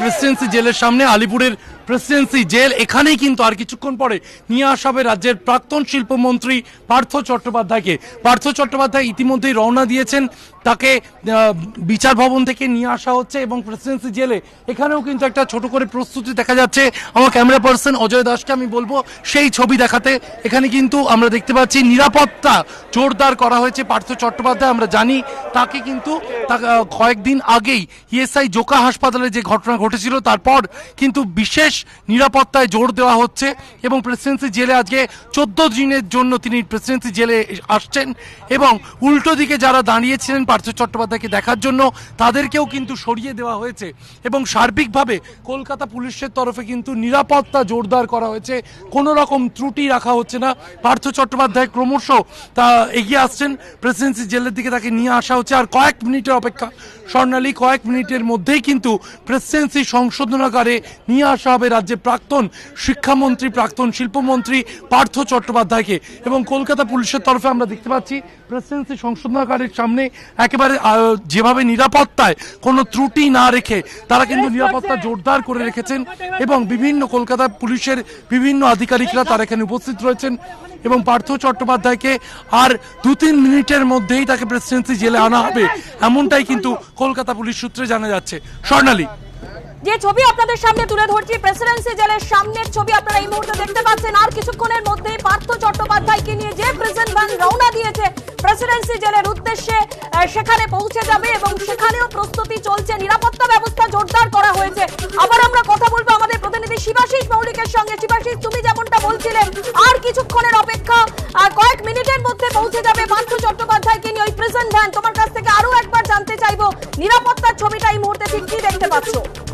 Presidency জেলের সামনে, আলিপুরের Presidency jail. এখানেই কিন্তু আর কিছুক্ষণ পরে নিয়ে আসা হবে রাজ্যের প্রাক্তন শিল্পমন্ত্রী পার্থ চট্টোপাধ্যায়কে। পার্থ চট্টোপাধ্যায় ইতিমধ্যেই রওনা দিয়েছেন, তাকে বিচার ভবন থেকে নিয়ে আসা হচ্ছে এবং প্রেসিডেন্সি জেলে এখানেও কিন্তু একটা ছোট করে প্রস্তুতি দেখা যাচ্ছে। আমার ক্যামেরা পার্সন অজয় দাসকে আমি বলবো সেই ছবি দেখাতে। এখানে কিন্তু আমরা দেখতে পাচ্ছি নিরাপত্তা জোরদার করা হয়েছে পার্থ চট্টোপাধ্যায়। আমরা জানি তাকে কিন্তু কয়েকদিন আগেই ইএসআই জোকা হাসপাতালে যে ঘটনা ঘটেছিল তারপর কিন্তু বিশেষ নিরাপত্তায় জোর দেওয়া হচ্ছে এবং প্রেসিডেন্সি জেলে আজকে 14 দিনের জন্য তিনি প্রেসিডেন্সি জেলে আসছেন এবং উল্টো দিকে যারা দাঁড়িয়েছিলেন পার্থ চট্টোপাধ্যায়কে দেখার জন্য তাদেরকেও কিন্তু সরিয়ে দেওয়া হয়েছে এবং সার্বিকভাবে কলকাতা পুলিশের তরফে কিন্তু নিরাপত্তা জোরদার করা হয়েছে। কোনো রকম ত্রুটি রাখা হচ্ছে না। পার্থ চট্টোপাধ্যায় ক্রমশ তা এগিয়ে আসছেন প্রেসিডেন্সি জেলের দিকে, তাকে নিয়ে আসা হচ্ছে। আর কয়েক মিনিটের অপেক্ষা স্বর্ণালী, কয়েক মিনিটের মধ্যেই কিন্তু প্রেসিডেন্সি সংশোধনাগারে নিয়ে আসা হবে রাজ্যের প্রাক্তন শিক্ষামন্ত্রী, প্রাক্তন শিল্পমন্ত্রী পার্থ চট্টোপাধ্যায়কে। এবং কলকাতা পুলিশের তরফে আমরা দেখতে পাচ্ছি প্রেসিডেন্সি সংশোধনাগারের সামনে একেবারে যেভাবে নিরাপত্তায় কোনো ত্রুটি না রেখে তারা কিন্তু নিরাপত্তা জোরদার করে রেখেছেন এবং বিভিন্ন কলকাতা পুলিশের বিভিন্ন আধিকারিকরা তারা এখানে উপস্থিত রয়েছেন এবং পার্থ চট্টোপাধ্যায়কে আর 2-3 মিনিটের মধ্যেই তাকে প্রেসিডেন্সি জেলে আনা হবে, এমনটাই কিন্তু কলকাতা পুলিশ সূত্রে জানা যাচ্ছে। স্বর্ণালী, যে ছবি আপনাদের সামনে তুলে ধরছি প্রেসিডেন্সি জেলের সামনের ছবি আপনারা এই মুহূর্তে দেখতে পাচ্ছেন। আর কিছুক্ষণের মধ্যেই পার্থ চট্টোপাধ্যায়কে নিয়ে যে প্রেসিডেন্ট ভ্যান রওনা দিয়েছে প্রেসিডেন্সি জেলের উদ্দেশ্যে সেখানে পৌঁছে যাবে এবং সেখানেও প্রস্তুতি চলছে, নিরাপত্তা ব্যবস্থা জোরদার করা হয়েছে। আবার আমরা কথা বলবো আমাদের প্রতিনিধি শিবাশিস মৌলিকের সঙ্গে। শিবাশিস, তুমি যেমনটা বলছিলে আর কিছুক্ষণের অপেক্ষা, কয়েক মিনিটের মধ্যে পৌঁছে যাবে পার্থ চট্টোপাধ্যায়কে নিয়ে ওই প্রেসিডেন্ট ভ্যান। তোমার কাছ থেকে আরো একবার জানতে চাইবো নিরাপত্তার ছবিটা এই মুহূর্তে ঠিক কি দেখতে পাচ্ছ?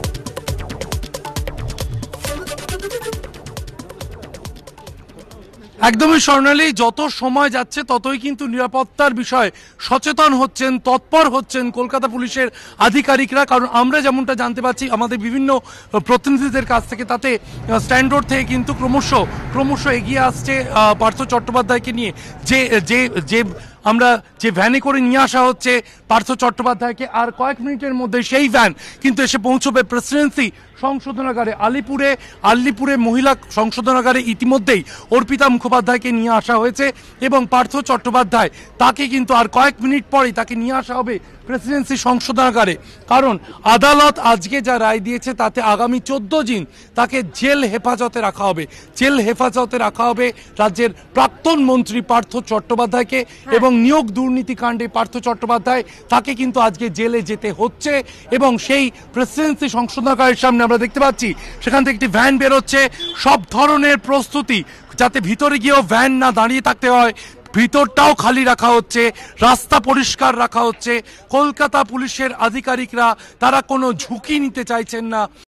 একদমই স্বর্ণালী, যত সময় যাচ্ছে ততই কিন্তু নিরাপত্তার বিষয়ে সচেতন হচ্ছেন, তৎপর হচ্ছেন কলকাতা পুলিশের আধিকারিকরা। কারণ আমরা যেমনটা জানতে পারছি আমাদের বিভিন্ন প্রতিনিধিদের কাছ থেকে, তাতে স্ট্যান্ড রোড থেকে কিন্তু ক্রমশ এগিয়ে আসছে পার্থ চট্টোপাধ্যায়কে নিয়ে যে আমরা যে ভ্যানে করে নিয়ে আসা হচ্ছে পার্থ চট্টোপাধ্যায়কে। আর কয়েক মিনিটের মধ্যে সেই ভ্যান কিন্তু এসে পৌঁছবে প্রেসিডেন্সি সংশোধনাগারে। আলিপুরে মহিলা সংশোধনাগারে ইতিমধ্যেই অর্পিতা মুখোপাধ্যায়কে নিয়ে আসা হয়েছে এবং পার্থ চট্টোপাধ্যায় তাকে কিন্তু আর কয়েক মিনিট পরেই তাকে নিয়ে আসা হবে প্রেসিডেন্সি সংশোধনাগারে। কারণ আদালত আজকে যা রায় দিয়েছে তাতে আগামী 14 দিন তাকে জেল হেফাজতে রাখা হবে। জেল হেফাজতে রাখা হবে রাজ্যের প্রাক্তন মন্ত্রী পার্থ চট্টোপাধ্যায়কে এবং নিয়োগ দুর্নীতি কাণ্ডে পার্থ চট্টোপাধ্যায় তাকে কিন্তু আজকে জেলে যেতে হচ্ছে। এবং সেই প্রেসিডেন্সি সংশোধনাগারের সামনে আমরা দেখতে পাচ্ছি সেখান থেকে একটি ভ্যান বেরোচ্ছে। সব ধরনের প্রস্তুতি যাতে ভিতরে গিয়েও ভ্যান না দাঁড়িয়ে থাকতে হয়, ভিতরটাও খালি রাখা হচ্ছে, রাস্তা পরিষ্কার রাখা হচ্ছে। কলকাতা পুলিশের আধিকারিকরা তারা কোনো ঝুঁকি নিতে চাইছেন না।